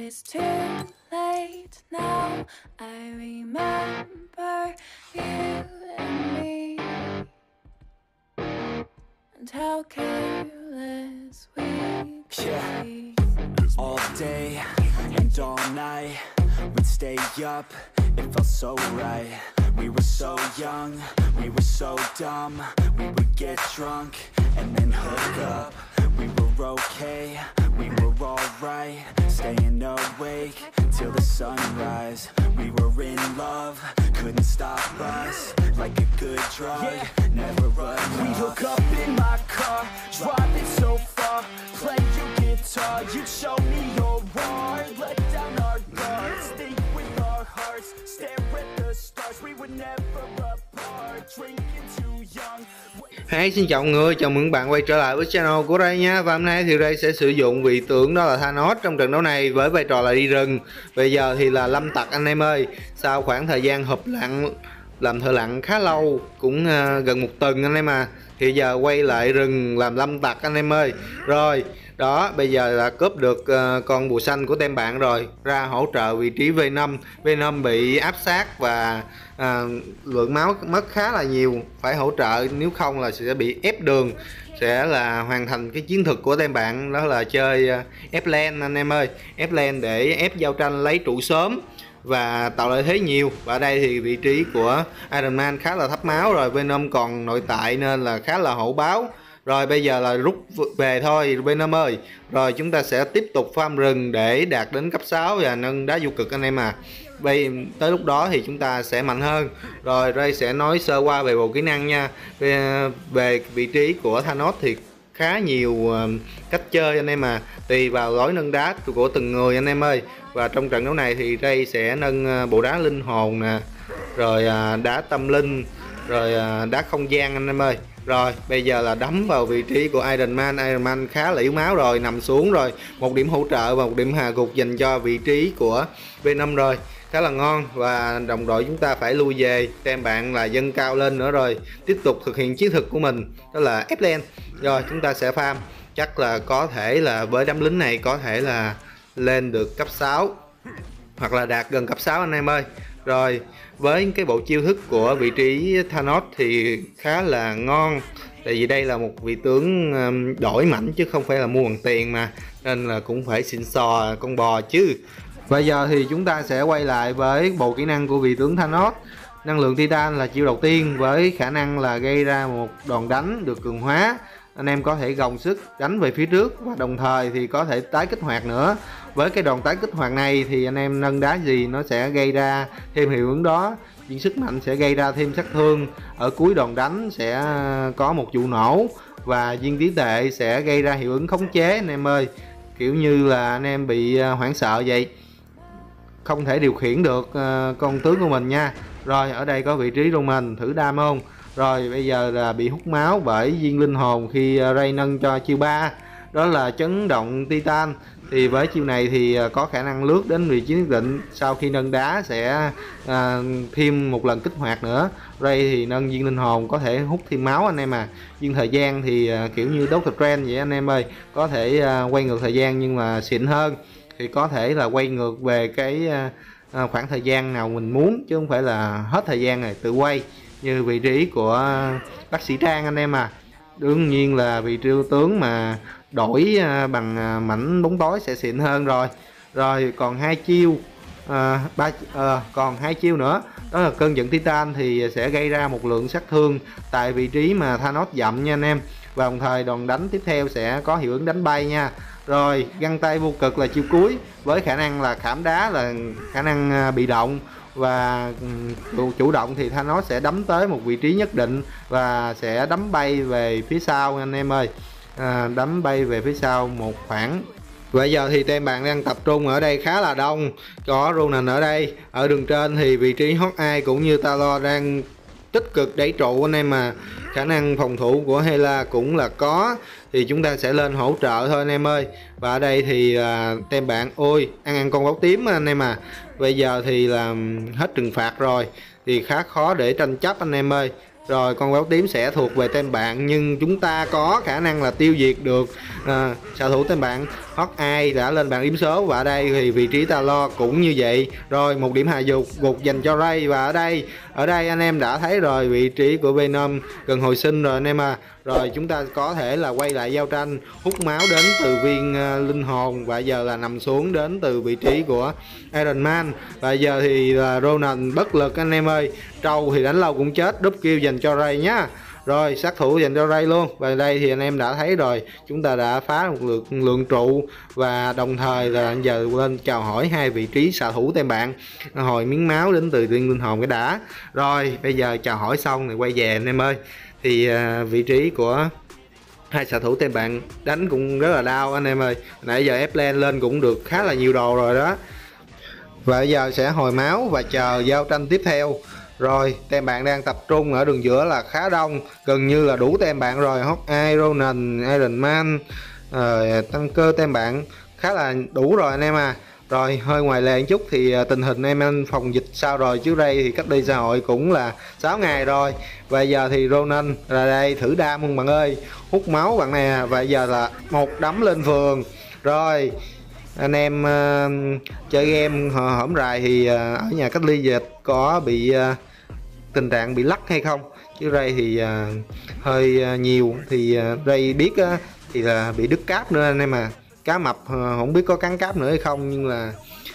it's too late now. I remember you and me, and how careless we could be. All day and all night, we'd stay up, it felt so right. We were so young, we were so dumb. We would get drunk and then hook up. We were okay, we were alright, staying awake till the sunrise. We were in love, couldn't stop us, like a good drug, never enough. We hook up in my car, driving so far, play your guitar, you show me your art, let down our guards, think with our hearts, stare at the stars, we were never apart, drinking too young. Hey, xin chào mọi người, chào mừng bạn quay trở lại với channel của Ray nha. Và hôm nay thì Ray sẽ sử dụng vị tướng đó là Thanos trong trận đấu này với vai trò là đi rừng. Bây giờ thì là lâm tặc anh em ơi. Sau khoảng thời gian họp lặng, làm thợ lặng khá lâu, cũng gần 1 tuần anh em à, thì giờ quay lại rừng làm lâm tặc anh em ơi. Rồi đó, bây giờ là cướp được con bùa xanh của tem bạn rồi, ra hỗ trợ vị trí Venom. Venom bị áp sát và lượng máu mất khá là nhiều, phải hỗ trợ, nếu không là sẽ bị ép đường, sẽ là hoàn thành cái chiến thuật của tem bạn, đó là chơi ép lane anh em ơi. Ép lane để ép giao tranh lấy trụ sớm và tạo lợi thế nhiều. Và ở đây thì vị trí của Iron Man khá là thấp máu rồi, Venom còn nội tại nên là khá là hổ báo. Rồi bây giờ là rút về thôi Venom ơi. Rồi chúng ta sẽ tiếp tục farm rừng để đạt đến cấp 6 và nâng đá vô cực anh em à. Tới lúc đó thì chúng ta sẽ mạnh hơn. Rồi Ray sẽ nói sơ qua về bộ kỹ năng nha. Về vị trí của Thanos thì khá nhiều cách chơi anh em à, tùy vào lối nâng đá của từng người anh em ơi. Và trong trận đấu này thì Ray sẽ nâng bộ đá linh hồn nè, rồi đá tâm linh, rồi đá không gian anh em ơi. Rồi bây giờ là đấm vào vị trí của Iron Man. Iron Man khá là yếu máu rồi, nằm xuống rồi. 1 điểm hỗ trợ và 1 điểm hạ gục dành cho vị trí của Venom rồi, khá là ngon. Và đồng đội chúng ta phải lui về, tem bạn là dâng cao lên nữa rồi, tiếp tục thực hiện chiến thuật của mình, đó là ép lane. Rồi chúng ta sẽ farm, chắc là có thể là với đám lính này có thể là lên được cấp 6 hoặc là đạt gần cấp 6 anh em ơi. Rồi với cái bộ chiêu thức của vị trí Thanos thì khá là ngon, tại vì đây là một vị tướng đổi mảnh chứ không phải là mua bằng tiền mà, nên là cũng phải xịn sò con bò chứ. Bây giờ thì chúng ta sẽ quay lại với bộ kỹ năng của vị tướng Thanos. Năng lượng Titan là chiêu đầu tiên, với khả năng là gây ra một đòn đánh được cường hóa. Anh em có thể gồng sức đánh về phía trước và đồng thời thì có thể tái kích hoạt nữa. Với cái đòn tái kích hoạt này thì anh em nâng đá gì nó sẽ gây ra thêm hiệu ứng đó. Viên sức mạnh sẽ gây ra thêm sát thương, ở cuối đòn đánh sẽ có một vụ nổ, và viên trí tệ sẽ gây ra hiệu ứng khống chế anh em ơi. Kiểu như là anh em bị hoảng sợ vậy, không thể điều khiển được con tướng của mình nha. Rồi ở đây có vị trí Roman, thử đam không? Rồi bây giờ là bị hút máu bởi viên linh hồn khi Ray nâng cho chiêu 3, đó là chấn động Titan. Thì với chiêu này thì có khả năng lướt đến vị trí nhất định, sau khi nâng đá sẽ thêm một lần kích hoạt nữa. Ray thì nâng viên linh hồn có thể hút thêm máu anh em à. Viên thời gian thì kiểu như Doctor Strange vậy anh em ơi, có thể quay ngược thời gian nhưng mà xịn hơn, thì có thể là quay ngược về cái khoảng thời gian nào mình muốn, chứ không phải là hết thời gian này tự quay như vị trí của bác sĩ Trang anh em à. Đương nhiên là vị trí tướng mà đổi bằng mảnh bóng tối sẽ xịn hơn rồi. Rồi còn 2 chiêu, còn 2 chiêu nữa, đó là cơn giận Titan thì sẽ gây ra một lượng sát thương tại vị trí mà Thanos dậm nha anh em. Và đồng thời đòn đánh tiếp theo sẽ có hiệu ứng đánh bay nha. Rồi găng tay vô cực là chiêu cuối, với khả năng là khảm đá là khả năng bị động, và chủ động thì Thanos sẽ đấm tới một vị trí nhất định và sẽ đấm bay về phía sau anh em ơi. Đấm bay về phía sau một khoảng. Bây giờ thì tem bạn đang tập trung ở đây khá là đông, có Ronan ở đây. Ở đường trên thì vị trí Hawkeye cũng như Talos đang tích cực đẩy trụ anh em mà. Khả năng phòng thủ của Hela cũng là có, thì chúng ta sẽ lên hỗ trợ thôi anh em ơi. Và ở đây thì tem bạn ôi ăn con báo tím anh em à. Bây giờ thì là hết trừng phạt rồi thì khá khó để tranh chấp anh em ơi. rồi con báo tím sẽ thuộc về team bạn, nhưng chúng ta có khả năng là tiêu diệt được xạ thủ team bạn. Hawkeye đã lên bảng điểm số, và ở đây thì vị trí Talos cũng như vậy. Rồi 1 điểm hạ gục dành cho Ray, và ở đây anh em đã thấy rồi, vị trí của Venom gần hồi sinh rồi anh em à. Rồi chúng ta có thể là quay lại giao tranh, hút máu đến từ viên linh hồn, và giờ là nằm xuống đến từ vị trí của Iron Man. Và giờ thì là Ronan bất lực anh em ơi. Trâu thì đánh lâu cũng chết, double kill dành cho Ray nhá. Rồi sát thủ dành cho Ray luôn. Và đây thì anh em đã thấy rồi, chúng ta đã phá một lượng trụ, và đồng thời là giờ lên chào hỏi hai vị trí xạ thủ team bạn, hồi miếng máu đến từ viên linh hồn cái đã. Rồi bây giờ chào hỏi xong thì quay về anh em ơi. Thì vị trí của hai xạ thủ team bạn đánh cũng rất là đau anh em ơi. Nãy giờ ép lên cũng được khá là nhiều đồ rồi đó. Và bây giờ sẽ hồi máu và chờ giao tranh tiếp theo. Rồi team bạn đang tập trung ở đường giữa là khá đông, gần như là đủ team bạn rồi. Hawkeye, Ronan, Iron Man, tăng cơ team bạn khá là đủ rồi anh em à. Rồi hơi ngoài lề một chút thì tình hình em phòng dịch sao rồi, chứ Ray thì cách ly xã hội cũng là 6 ngày rồi. Và giờ thì Ronan là đây thử đam không bạn ơi, hút máu bạn nè. Và giờ là một đấm lên phường. Rồi anh em chơi game hổm rày thì ở nhà cách ly dịch có bị tình trạng bị lắc hay không, chứ Ray thì hơi nhiều. Thì Ray biết thì là bị đứt cáp nữa anh em à. Cá mập không biết có cắn cáp nữa hay không, nhưng là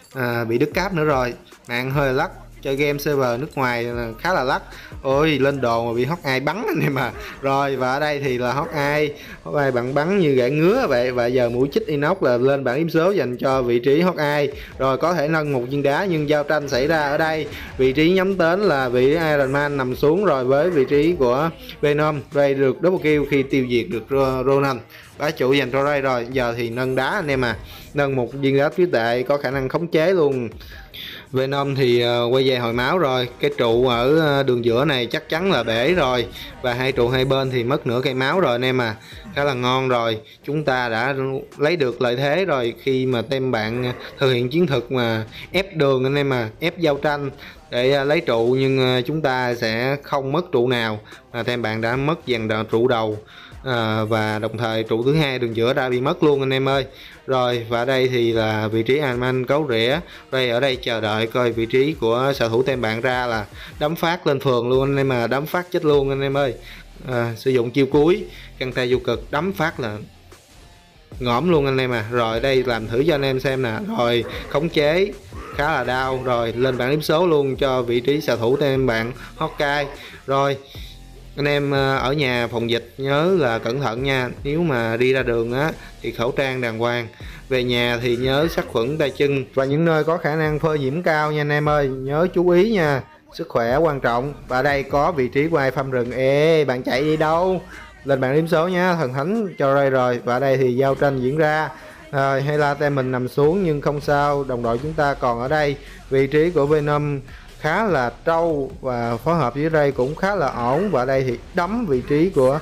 bị đứt cáp nữa rồi. Mạng hơi lắc, chơi game server nước ngoài là khá là lắc. Ôi lên đồ mà bị Hawkeye bắn anh em à. Rồi và ở đây thì là Hawkeye bạn bắn như gãi ngứa vậy. Và giờ mũi chích inox là lên bảng điểm số dành cho vị trí Hawkeye. Rồi có thể nâng một viên đá, nhưng giao tranh xảy ra ở đây. Vị trí nhắm đến là vị Iron Man nằm xuống rồi với vị trí của Venom. Ray được double kill khi tiêu diệt được Ronan. Bá trụ dành cho Ray rồi. Giờ thì nâng đá anh em à, nâng một viên đá trí tuệ có khả năng khống chế luôn. Venom thì quay về hồi máu rồi. Cái trụ ở đường giữa này chắc chắn là bể rồi, và hai trụ hai bên thì mất nửa cây máu rồi anh em à. Khá là ngon rồi, chúng ta đã lấy được lợi thế rồi khi mà team bạn thực hiện chiến thuật mà ép đường anh em à, ép giao tranh để lấy trụ. Nhưng chúng ta sẽ không mất trụ nào, mà team bạn đã mất dàn trụ đầu. Và đồng thời trụ thứ hai đường giữa đã bị mất luôn anh em ơi. Rồi và đây thì là vị trí Iron Man cấu rỉa. Đây ở đây chờ đợi coi vị trí của xạ thủ team bạn ra là đấm phát lên phường luôn anh em mà, đấm phát chết luôn anh em ơi. Sử dụng chiêu cuối căng tay vô cực, đấm phát là ngõm luôn anh em à. Rồi đây làm thử cho anh em xem nè. Rồi khống chế khá là đau. Rồi lên bảng điểm số luôn cho vị trí xạ thủ team bạn Hawkeye. Rồi anh em ở nhà phòng dịch nhớ là cẩn thận nha. Nếu mà đi ra đường á thì khẩu trang đàng hoàng. Về nhà thì nhớ sát khuẩn tay chân, và những nơi có khả năng phơi nhiễm cao nha anh em ơi, nhớ chú ý nha, sức khỏe quan trọng. Và đây có vị trí của ai farm rừng. Ê bạn chạy đi đâu, lên bảng điểm số nha, thần thánh cho Ray rồi. Và đây thì giao tranh diễn ra. Hay là team mình nằm xuống nhưng không sao, đồng đội chúng ta còn ở đây. Vị trí của Venom khá là trâu và phối hợp với Ray cũng khá là ổn. Và đây thì đấm vị trí của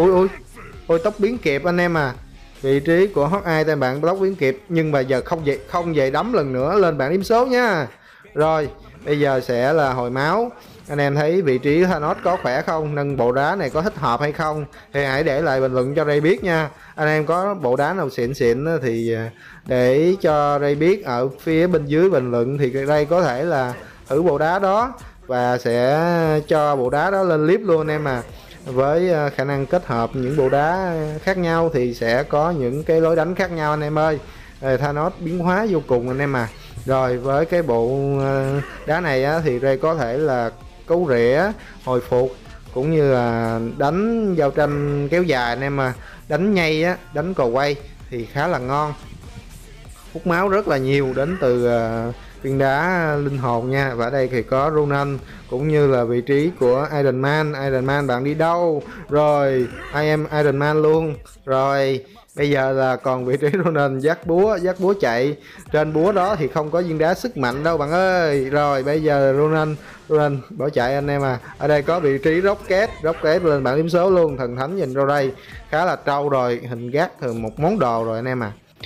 ôi tốc biến kịp anh em à. Vị trí của Hawkeye team bạn tốc biến kịp, nhưng mà giờ không về đấm lần nữa, lên bảng điểm số nha. Rồi bây giờ sẽ là hồi máu. Anh em thấy vị trí Thanos có khỏe không, nâng bộ đá này có thích hợp hay không thì hãy để lại bình luận cho Ray biết nha. Anh em có bộ đá nào xịn thì để cho Ray biết ở phía bên dưới bình luận, thì Ray có thể là thử bộ đá đó và sẽ cho bộ đá đó lên clip luôn anh em à. Với khả năng kết hợp những bộ đá khác nhau thì sẽ có những cái lối đánh khác nhau anh em ơi. Thanos biến hóa vô cùng anh em à. Rồi với cái bộ đá này á, thì Ray có thể là cấu rỉa, hồi phục cũng như là đánh giao tranh kéo dài anh em à. Đánh nhay á, đánh cò quay thì khá là ngon, hút máu rất là nhiều đến từ viên đá linh hồn nha. Và ở đây thì có Ronan cũng như là vị trí của Iron Man. Iron Man bạn đi đâu rồi, I am Iron Man luôn. Rồi bây giờ là còn vị trí Ronan dắt búa chạy. Trên búa đó thì không có viên đá sức mạnh đâu bạn ơi. Rồi bây giờ Ronan bỏ chạy anh em à. Ở đây có vị trí Rocket lên bảng điểm số luôn, thần thánh dành cho đây, khá là trâu rồi, hình gác thường một món đồ rồi anh em à.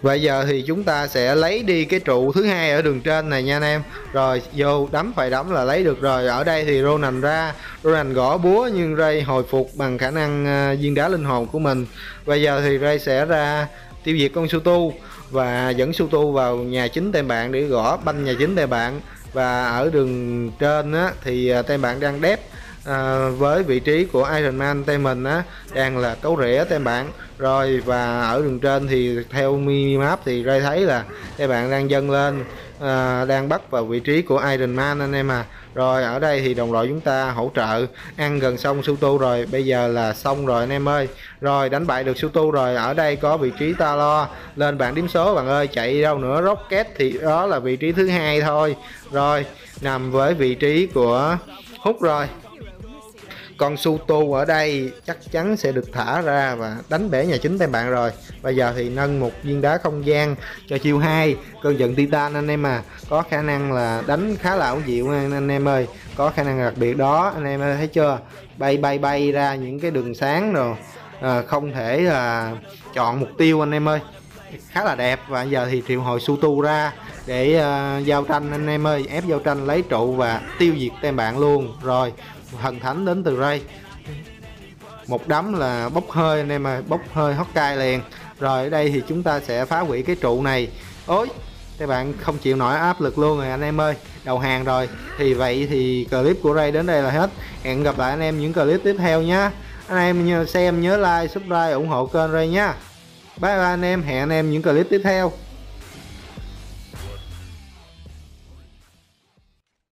Bây giờ thì chúng ta sẽ lấy đi cái trụ thứ hai ở đường trên này nha anh em. Rồi vô đấm phải đấm là lấy được rồi. Ở đây thì Ronan ra, Ronan gõ búa nhưng Ray hồi phục bằng khả năng viên đá linh hồn của mình. Bây giờ thì Ray sẽ ra tiêu diệt con Sutu và dẫn Sutu vào nhà chính tem bạn để gõ banh nhà chính tem bạn. Và ở đường trên á, thì tem bạn đang đép với vị trí của Iron Man tem mình á, đang là cấu rỉa tem bạn. Rồi và ở đường trên thì theo minimap thì Ray thấy là tem bạn đang dâng lên, đang bắt vào vị trí của Iron Man anh em à. Rồi ở đây thì đồng đội chúng ta hỗ trợ ăn gần xong Sutu rồi, bây giờ là xong rồi anh em ơi. Rồi đánh bại được Sutu rồi, ở đây có vị trí Talo lên bảng điểm số bạn ơi, chạy đâu nữa. Rocket thì đó là vị trí thứ hai thôi, rồi nằm với vị trí của Hút rồi. Con Sutu ở đây chắc chắn sẽ được thả ra và đánh bể nhà chính tem bạn rồi. Bây giờ thì nâng một viên đá không gian cho chiêu 2 cơn giận Titan anh em à, có khả năng là đánh khá là ảo diệu anh em ơi, có khả năng đặc biệt đó anh em ơi, thấy chưa, bay ra những cái đường sáng rồi, không thể là chọn mục tiêu anh em ơi, khá là đẹp. Và giờ thì triệu hồi Sutu ra để giao tranh anh em ơi, ép giao tranh lấy trụ và tiêu diệt tem bạn luôn. Rồi thần thánh đến từ Ray, một đấm là bốc hơi anh em ơi, bốc hơi Hawkeye liền. Rồi ở đây thì chúng ta sẽ phá hủy cái trụ này. Ôi các bạn không chịu nổi áp lực luôn rồi anh em ơi, đầu hàng rồi. Thì vậy thì clip của Ray đến đây là hết, hẹn gặp lại anh em những clip tiếp theo nhé. Anh em xem nhớ like subscribe ủng hộ kênh Ray nhé. Bye bye anh em, hẹn anh em những clip tiếp theo.